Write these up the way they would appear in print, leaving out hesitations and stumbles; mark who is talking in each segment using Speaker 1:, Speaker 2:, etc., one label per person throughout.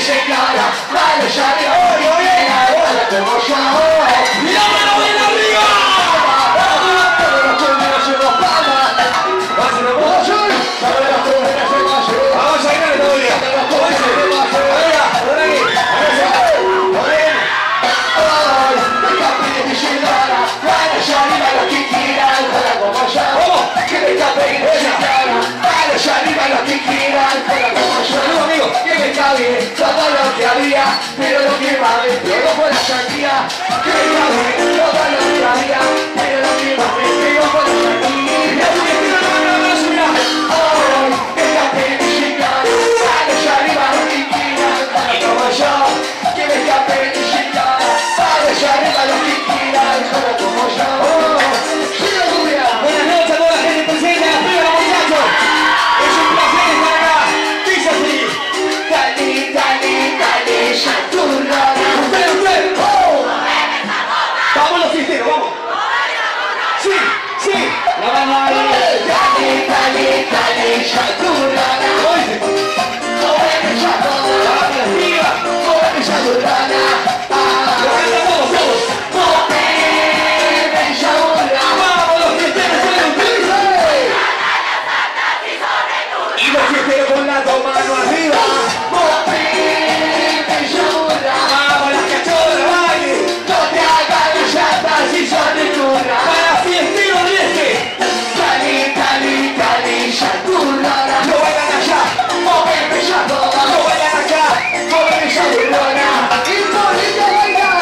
Speaker 1: se cara, dale ya arriba, dale como yo. Y la mano bien arriba. Todos los cuernos se nos pagan. Vamos a ir a la teoría. Todo lo que había, pero lo que va a ver, todo fue la sangría. Que me cabe, todo lo que había, pero lo que va a ver, todo fue la sangría. Hoy, escape de llegar, dale ya arriba lo que quieran, como yo. Que me escape de llegar, dale ya arriba lo que quieran, como yo.
Speaker 2: Buenas noches a toda la gente presente, arriba muchachos. Es un placer estar acá. Dice así. Vamos los fiesteros, vamos. Sí, sí. La mano ahí. Vamos los fiesteros, y los fiesteros con las dos manos arriba. Vamos las cachorras, baile.
Speaker 1: No te hagas la llanta si son de turra.
Speaker 2: Para fiestero de este.
Speaker 1: Cali, chaturrona.
Speaker 2: No bailan allá,
Speaker 1: Móveme ya toda.
Speaker 2: no bailan acá.
Speaker 1: Móveme chaturrona. Y ponete a bailar.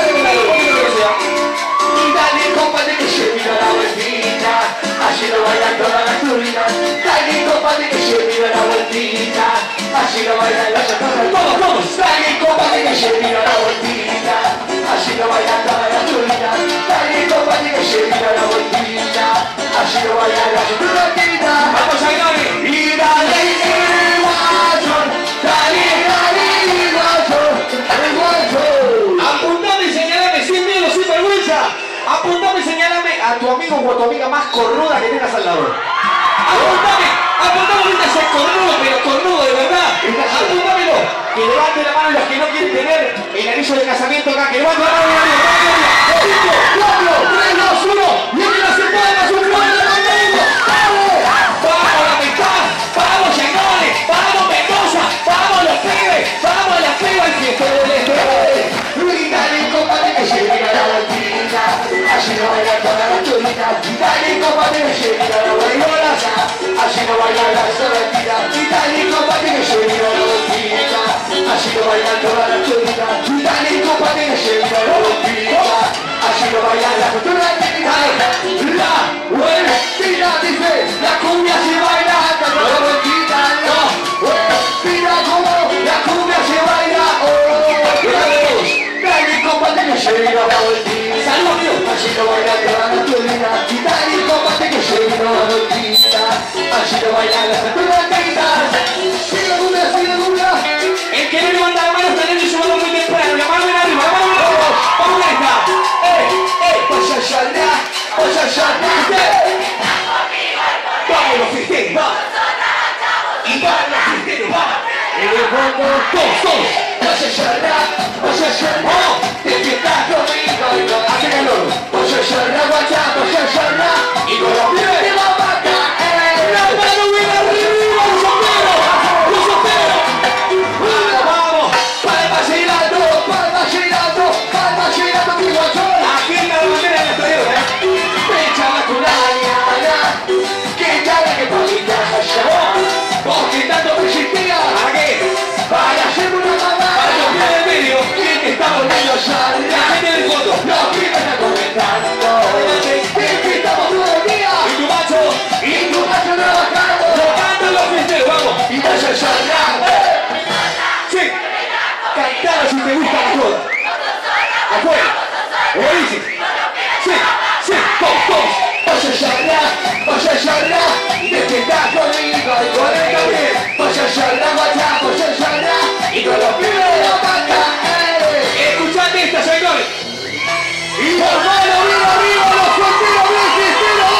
Speaker 1: Y dale, compadre, que se vino la vueltita. Allí lo bailan todas las turrinas. Dale, compadre, que se vino la vueltita. Allí lo bailan las chaturras.
Speaker 2: Todos.
Speaker 1: Dale, compadre, que se vino la vueltita. Allí lo bailan todas las turrinas. Dale, compadre, que se vino la vueltita. Allí lo bailan las chaturras.
Speaker 2: Vamos a Gary.
Speaker 1: Y dale, guacho. Dale, guacho.
Speaker 2: Apuntame y señalame sin miedo, sin vergüenza. Apuntame y señalame a tu amigo o a tu amiga más cornuda que tengas al lado. Apuntame ahorita ese cornudo, pero cornudo de verdad. Apúntamelo. Que levante la mano los que no quieren tener el anillo de casamiento acá. Que levante la mano de nadie. 5, 4, 3, 2, 1. Y que no se pueda su fuerza conmigo. Vamos la mitad. Vamos Yangones. Vamos Mendoza. Vamos los pibes. Vamos las pibas. El fiestero del este.
Speaker 1: Y dale, compadre, que se vino la vueltita. Allí lo bailan todas las turrinas. Y dale, compadre, que se vino la vueltita. Allí lo bailan las turrinas. Y dale, compadre, que se vino la vueltita. Allí lo bailan todas las turrinas. Y dale, compadre, que se vino la vueltita. Allí lo bailan las turrinas. La vueltita, dice, la cumbia se baila. La vueltita, la vueltita, como la cumbia se baila. Dale, compadre, que se vino la vueltita.
Speaker 2: Saludos, amigo.
Speaker 1: Allí lo bailan todas las turrinas. Y dale, compadre, que se vino la vueltita. Allí lo bailan las turrinas. Sigue cumbia, sigue cumbia.
Speaker 2: El que no levanta la mano está en el suelo muy temprano. La mano en arriba, la mano en arriba. Vamos a esta.
Speaker 1: Vaya allá, vaya allá.
Speaker 2: Vamos los fiesteros, vamos. Y vamos los fiesteros, vamos. Todos.
Speaker 1: Vaya allá, vaya allá. Te fiestas conmigo y con
Speaker 2: Hace calor.
Speaker 1: vaya allá, guacha, vaya allá. Y con los pies de la vaca.
Speaker 2: La mano bien arriba, los soperos. Los soperos. Vamos.
Speaker 1: Palma girando, mi guachón.
Speaker 2: Aquí está la bandera del exterior,
Speaker 1: Fecha la curaña, que tal que palita allá. Vos que tanto persistía,
Speaker 2: ¿Para qué?
Speaker 1: para hacer una mamá.
Speaker 2: Para los pies del medio.
Speaker 1: ¿Quién te está volviendo
Speaker 2: La
Speaker 1: ya?
Speaker 2: gente del fondo.
Speaker 1: Los pibes están comentando. Que estamos todo el día.
Speaker 2: Y tu macho.
Speaker 1: Y tu macho trabajando.
Speaker 2: Lo cantan los fiesteros, vamos.
Speaker 1: Y vaya allá.
Speaker 2: Sí. Cantalo si te gusta la joda. Afuera. Como dice. Sí. Todos.
Speaker 1: Vaya allá. Te fiestas conmigo y con el también. Vaya allá, guacha, vaya allá. Y con los pibes de la vaca.
Speaker 2: Escuchate esta, señores.
Speaker 1: Y hermano, arriba, los fiesteros, bien fiesteros,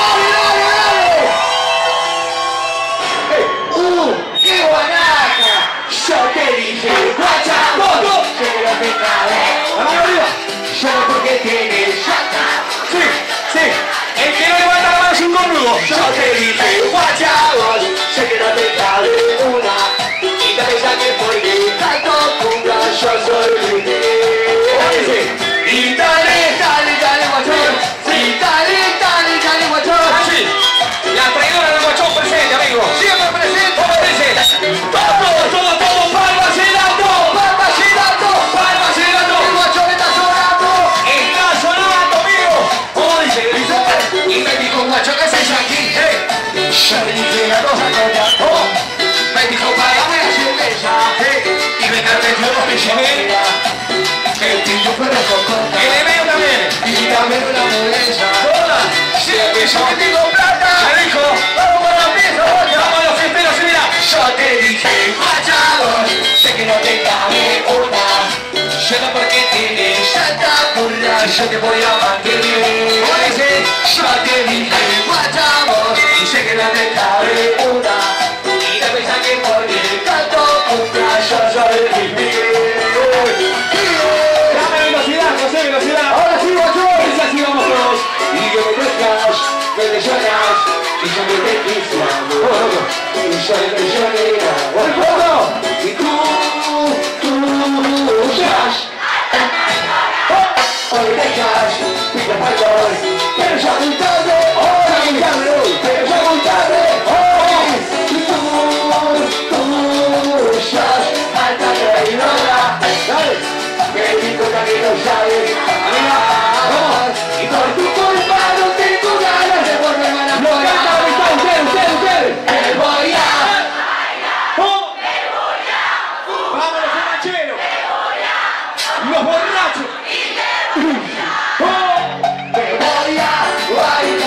Speaker 1: dale. ¡Qué guanaca! Yo te dije, guacha, vos Yo te dije, guacha vos, sé que no te cabe una. Y te pensás que porque traigo cumbia, yo soy Luis Miguel. Y dale, dale, dale, guachón. Sí, dale, dale, dale, guachón.
Speaker 2: Así, la traidora del guachón presente, amigo.
Speaker 1: Siempre presente.
Speaker 2: ¿Cómo dice? Todo, palmas girando.
Speaker 1: Palmas girando.
Speaker 2: Palmas girando.
Speaker 1: El guachón está sonando.
Speaker 2: Está sonando, amigo. ¿Cómo dice?
Speaker 1: Y me dijo, guacho, ¿qué haces aquí? Yo le dije la cosa con la me dijo, pagame la cerveza. Y me carreteó los pichones. El tío fue de coco.
Speaker 2: El enemigo también.
Speaker 1: Y dame una modesa.
Speaker 2: Hola.
Speaker 1: Si el piso me digo plata.
Speaker 2: Me dijo.
Speaker 1: Vamos con los pisos,
Speaker 2: Vamos a los fiesteros y mira.
Speaker 1: yo te dije, guachado, sé que no te cabe una. Yo no porque tienes tanta burla, yo te voy a mantener. Yo te dije, guachado, y sé que no te cabe una. Y te pensás que porque canto cumbia, yo soy Luis Miguel.
Speaker 2: Dame velocidad, José, velocidad.
Speaker 1: Ahora sí, guachón.
Speaker 2: Dice así, vamos todos.
Speaker 1: Y que me pescas, que me lloras, y yo que te quise amor, y yo que llorera, y tú ya, hoy dejas, pica perdón, pero ya muy tarde, pero ya muy tarde, y tú ya, alta traidora, que digo que no sabes, y por tu culpa no tengo ganas de volver a enamorar. Me voy a...
Speaker 2: Vamos los rancheros. Los borrachos.
Speaker 1: Me voy a...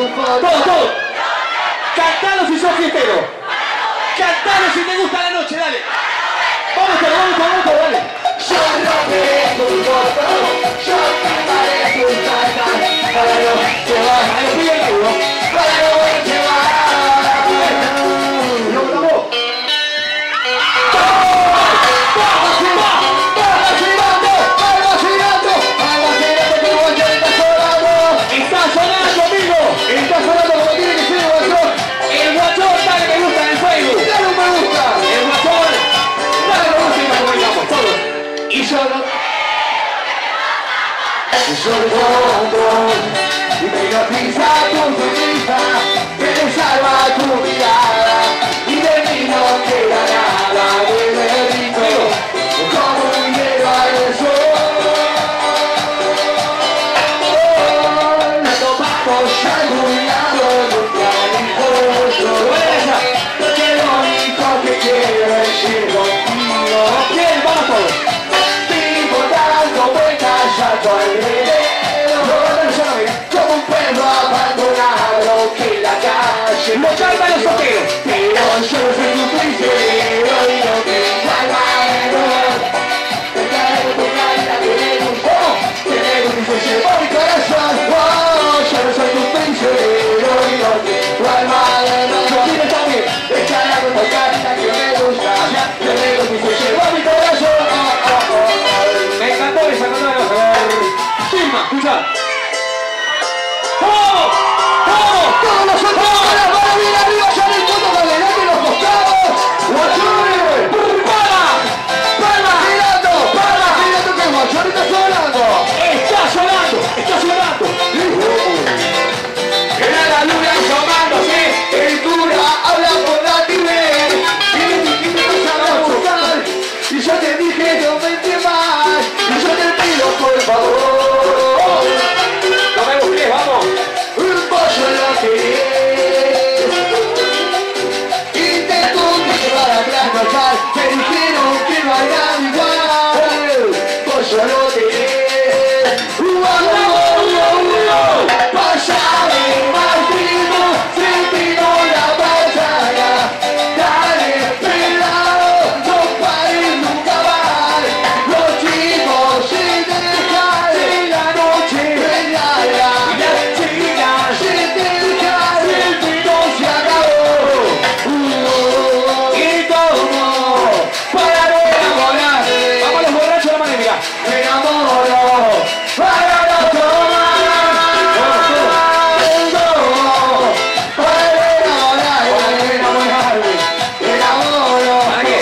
Speaker 2: Todo. Cantalo si sos fiestero. Cantalo si te gusta la noche, dale. Vamos, dale.
Speaker 1: Yo no merezco un voto, yo te parezco un tata. Para no te vas, para no te
Speaker 2: Está sonando, amigo. Está sonando como tiene que ser el guachón. El guachón, dale me gusta en el Facebook.
Speaker 1: Dale un me gusta.
Speaker 2: El guachón, dale me gusta y nos comunicamos todos.
Speaker 1: Y solo y te hipnotiza tu sonrisa, que te salva tu mirada, y de mí no queda nada, de rico, como un hielo al sol. Nos vamos a algún lado, nunca dijo yo, que lo único que quiero es ir contigo.
Speaker 2: Bien, vamos todos.
Speaker 1: Vivo dando vueltas a tu alrededor, como un perro abandonado que la calle
Speaker 2: Lo calman los solteros.
Speaker 1: pero yo no soy tu prisionero y no te salva error. Te traigo tu carita que me gustó, te nego y se llevó mi corazón. Oh, yo no soy tu prisionero y no te salva error.
Speaker 2: Yo quiero también.
Speaker 1: Te traigo tu carita que me gusta, te nego y se llevó mi corazón.
Speaker 2: Me encantó esa canción. A ver. Chima, escucha. ¡Vamos!
Speaker 1: Todos los otros para bien arriba, ya en el fondo, para adelante los costados. ¡Guachones! ¡Palma! ¡Girando que el guachón está sonando!
Speaker 2: Está sonando.
Speaker 1: Era la luna asomándose, el cura habla por la TV. Y me vas a buscar, y yo te dije no mente más, y yo te pido por favor.
Speaker 2: No me busques, vamos.
Speaker 1: Un pollo lo querés. Intento llevar a trasnochar, me dijeron que no hay nada igual. Pollo lo querés. Pásame más primo, sentido la batalla. Dale, pelado, no pares nunca más. Los chicos sin dejar en la noche bailarla. Y las chicas sin dejar el pito se acabó. Y todo para no enamorar.
Speaker 2: Vamos los borrachos, la mano, mira.
Speaker 1: Me enamoro para no tomar.
Speaker 2: ¿Para qué?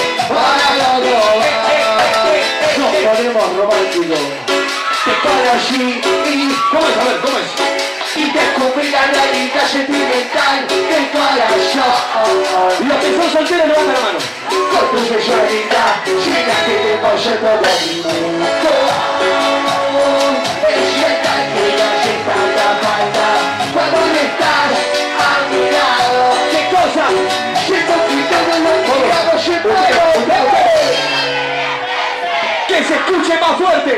Speaker 1: Nos ponemos románticos. Te paro allí
Speaker 2: ¿Cómo es? A ver, ¿cómo es?
Speaker 1: y descubrí la realidad sentimental de tu corazón.
Speaker 2: Los que son solteros, levantan la mano.
Speaker 1: Con tu sensualidad, llenaste de emoción todo mi mundo. Me sienta que no hace tanta falta cuando no estás a mi lado.
Speaker 2: ¿Qué cosa?
Speaker 1: Siento que todo lo que hago siempre lo
Speaker 2: Que se escuche más fuerte.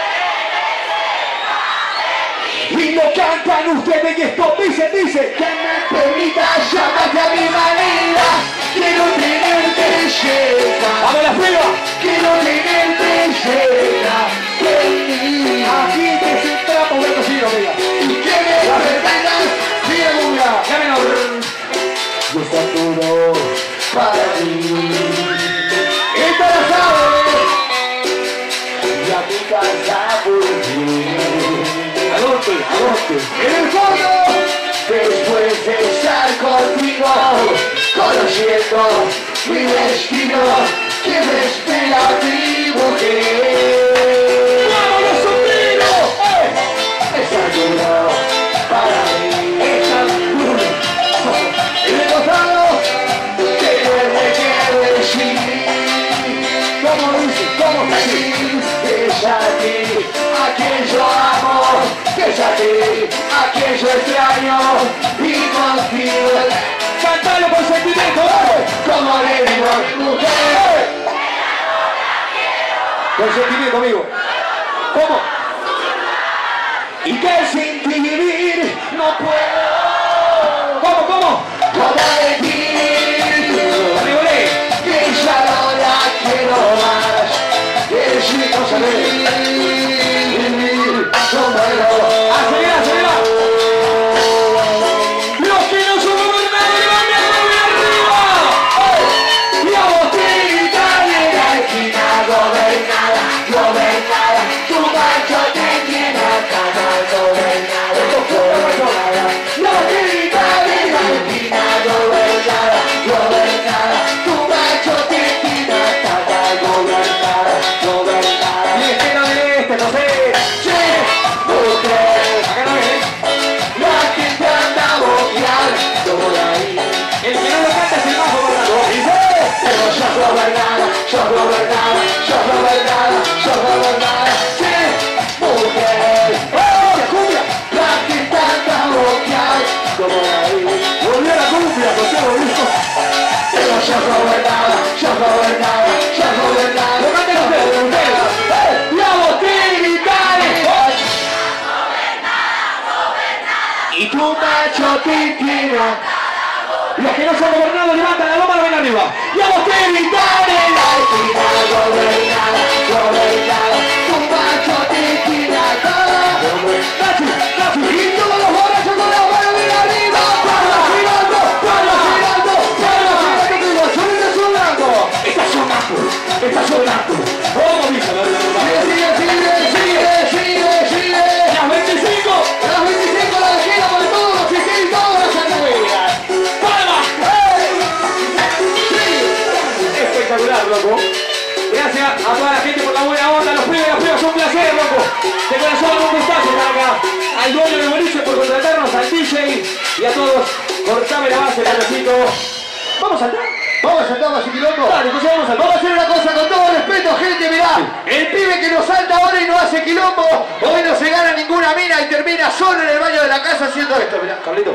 Speaker 2: Y lo cantan ustedes y esto dice.
Speaker 1: que me permita llamarte a mi manera. Quiero tenerte cerca.
Speaker 2: A ver, la prueba.
Speaker 1: Quiero tenerte cerca de mí.
Speaker 2: Aquí te centramos, voy a conseguir, amiga.
Speaker 1: Y que me permitas, mira una.
Speaker 2: Ya menor.
Speaker 1: Yo está todo para ti. Esta la sabes. Y a mi casa volví.
Speaker 2: Adelante.
Speaker 1: En el fondo, después de estar contigo, conociendo mi destino, que me espera mi mujer.
Speaker 2: ¡Vámonos, sombrero!
Speaker 1: Está duro para mí. Está duro. En el costado, que me quiero decir. ¿Cómo dice? ¿Cómo decir? Es a ti a quien yo amo, que es a ti a quien yo extraño, y contigo
Speaker 2: ¡Cántalo con sentimiento!
Speaker 1: como le digo a mi mujer.
Speaker 2: Con sentimiento, amigo. ¿Cómo? Y que sin ti vivir no puedo.
Speaker 1: como de ti. Que ya no la quiero más. Eres mi cosa de vivir como yo.
Speaker 2: Acelera, acelera. Los que no son gobernados, levanten la mano arriba.
Speaker 1: Y a vos te gritan en la esquina, gobernada, gobernada. Tu macho te tiene acá, gobernada, gobernada. Y a vos te gritan en la esquina, gobernada, gobernada. Tu macho te tiene acá, gobernada, gobernada.
Speaker 2: Y este no de este, no sé.
Speaker 1: Che, mujer,
Speaker 2: Acá no ves.
Speaker 1: la que te anda a boquear por ahí.
Speaker 2: El que no lo canta es el más gobernado.
Speaker 1: Pero sos gobernada, sos gobernada, sos gobernada, sos gobernada. Sí, mujer, cumbia, la que te anda a boquear como ahí. Volvió la cumbia, José, volvió. Pero sos gobernada, sos gobernada, sos gobernada.
Speaker 2: Lo canten ustedes, ustedes.
Speaker 1: Y a vos te gritaré. Y tu macho te tira.
Speaker 2: Los que no son gobernados, levantan la mano, ven arriba.
Speaker 1: Y a vos te gritaré la esquina, gobernada, gobernada. Tu macho te tira toda.
Speaker 2: Nachi, Nachi.
Speaker 1: Y todos los borrachos con la mano bien arriba. Para girando, para girando, para girando. Que los sueños sonando.
Speaker 2: Está sonando, está sonando. ¿Cómo dice?
Speaker 1: Sigue, sigue, sigue, sigue, sigue.
Speaker 2: Las 25.
Speaker 1: Las 25 la esquina para todos los fiesteros y todas las anuelas.
Speaker 2: ¡Palmas!
Speaker 1: Sí.
Speaker 2: Espectacular, loco. Gracias a toda la gente por la buena onda. Los pibes y las pibas, un placer, loco. De corazón, un gustazo estar acá. Al dueño de Boliche por contratarnos, al DJ y a todos. Cortame la base, Carlosito. ¿Vamos a saltar?
Speaker 1: Vamos a saltar, Basiquiloco.
Speaker 2: Dale, pues ya vamos a saltar.
Speaker 1: Vamos a hacer una cosa con todo respeto, gente, mirá. El pibe que nos salta ahora y no hace quilombo, hoy no se gana ninguna mina y termina solo en el baño de la casa haciendo esto, mirá.
Speaker 2: Carlito.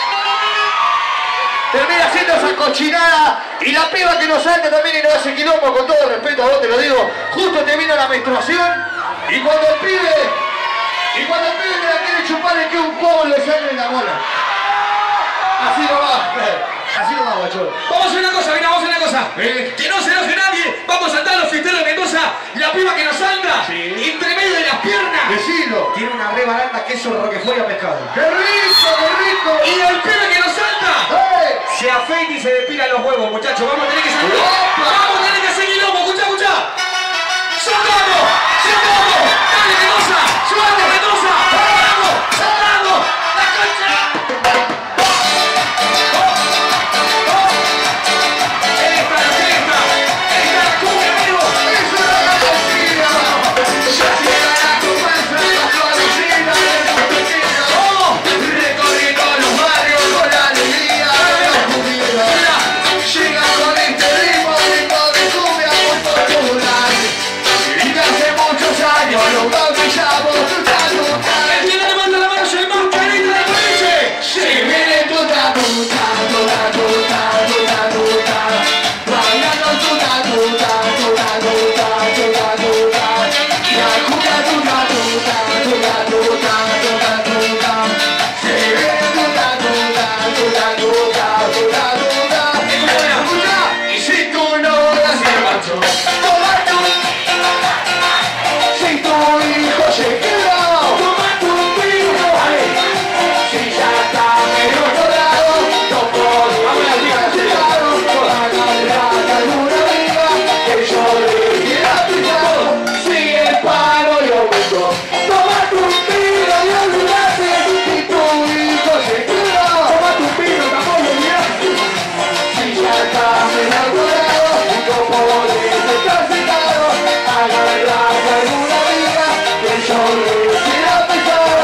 Speaker 1: Termina haciendo esa cochinada y la piba que nos salta también y no hace quilombo, con todo respeto a vos te lo digo, justo termina la menstruación y cuando el pibe te la quiere chupar le queda un poco de sangre en la bola. Así no va, así no va, guacho.
Speaker 2: Vamos a hacer una cosa, mira, vamos a hacer una cosa. Que no se enoje nadie. Vamos a saltar a los fiesteros de Mendoza. Y la piba que nos salta, entre medio de las piernas,
Speaker 1: Decilo.
Speaker 2: tiene una re barata queso roquefort y a pescado.
Speaker 1: ¡Qué rico, qué rico!
Speaker 2: Y el pibe que nos salta,
Speaker 1: ¡Eh!
Speaker 2: se afeita y se depila los huevos, muchachos. Vamos a tener que salir. Vamos a tener que seguir loco, escuchá, escuchá. ¡Saltamos! ¡Saltamos! ¡Dale, Mendoza! ¡Suerte, Mendoza! ¡Saltamos! ¡Saltamos! ¡La concha!
Speaker 1: Recorriendo los barrios con la alegría de los judíos. Llega con este ritmo de cumbia muy popular. Y que hace muchos años lo bautizamos tuta tuta.
Speaker 2: El que no levanta la mano es el más carita del boliche.
Speaker 1: Se viene tuta tuta, tuta tuta, tuta tuta. Bailando tuta tuta, tuta tuta, tuta tuta. Y la tuta tuta tuta, tuta tuta, tuta tuta. Se viene tuta tuta, tuta tuta, tuta tuta. Escucha, y si tú no das el macho, toma tú. Si tu hijo se queda, toma tu hijo. Si ya está medio dorado, no podemos castigarlo. Agarrar alguna amiga que yo le quiera pisar. Si el palo y aumento, toma tu pino y olvidate. Si tu hijo se queda, toma tu pino, tampoco olvidate. Si ya está medio dorado, no podemos castigarlo. Agarrar alguna amiga que yo le quiera pisar.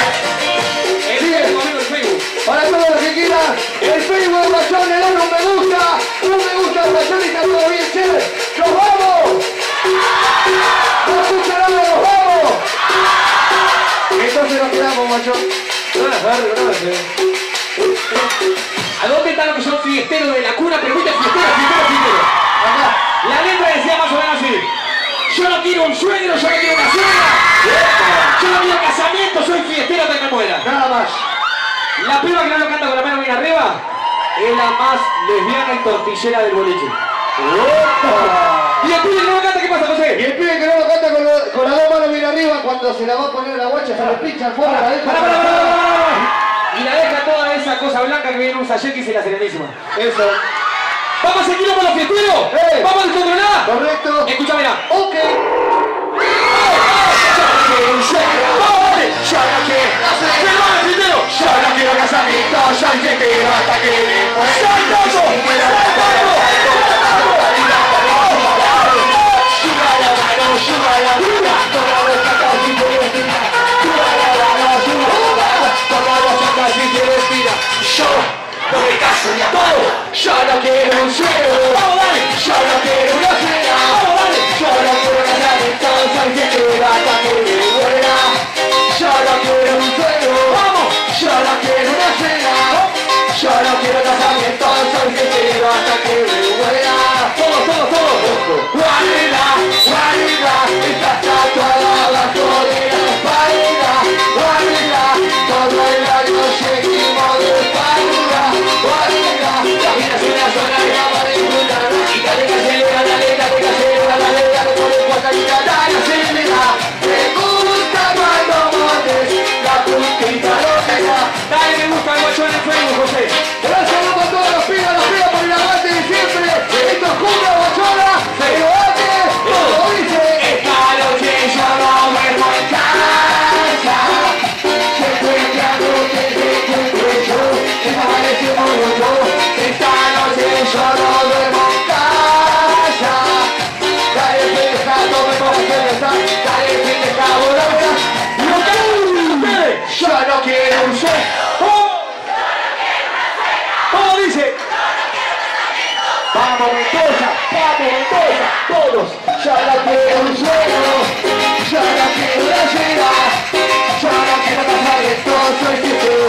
Speaker 1: Para todos los que quieran, el Facebook de Guachón le dan un me gusta al Guachón y está todo bien, chévere. ¡Nos vamos! ¡No escucha nada, nos vamos! Entonces nos quedamos, Guachón.
Speaker 2: ¿A dónde están los que son fiesteros de la cuna? Pero viste, fiestero.
Speaker 1: Acá.
Speaker 2: La letra decía más o menos así. Yo no quiero un suegro, yo no quiero una suegra. Yo no quiero casamiento, soy fiestero hasta que me muera.
Speaker 1: Nada más.
Speaker 2: La piba que no lo canta con la mano bien arriba, es la más lesbiana y tortillera del boliche. ¿Y el pibe que no lo canta, qué pasa, José?
Speaker 1: Y el pibe que no lo canta con las dos manos bien arriba, cuando se la va a poner la guacha, se la pincha al fondo, la deja.
Speaker 2: Y la deja toda esa cosa blanca que viene un sallek y se la serenísima.
Speaker 1: Eso.
Speaker 2: ¿Vamos a seguir con los fiesteros? ¿Vamos a descontrolar?
Speaker 1: Correcto.
Speaker 2: Escucha, mira.
Speaker 1: Ok.
Speaker 2: Yo no quiero casamiento, soy fiestero hasta que me muera. Yo no me caso ni a todo. Yo no quiero un sueño. Vamos, dale. Yo no quiero una cena. Vamos, dale. Yo no quiero casamiento, soy fiestero hasta que me muera. Yo no quiero un sueño. Vamos. Yo no quiero una cena. Yo no quiero casamiento, soy fiestero hasta que me muera. Todo. Guarida, está tatuada bajo de la espalda. Guarida, todo el año seguimos de espalda. Guarida, la vida es una sola y la madre es una. Y dale que acelera, dale, pone cuota y dale acelera. Me gusta cuando montes la puntita loca. Dale, me gusta el guacho en el Facebook, José.
Speaker 1: Gracias a todos los pibes por el aguante de siempre. Esto es Cumbia Guachona, pero antes, como dice,
Speaker 2: esta noche yo no duermo en casa.
Speaker 1: siempre que hago que te encuentro yo, desaparecemos los dos.
Speaker 2: Esta noche yo no
Speaker 1: duermo en casa. Dale, pendeja, tome para cerveza. Dale, pendeja, borracha.
Speaker 2: Yo no quiero un sueño. ¿Cómo dice?
Speaker 1: Vamos Mendoza, todos. Yo no quiero un sueño, yo no quiero una cena, yo no quiero casar esto, soy sincero.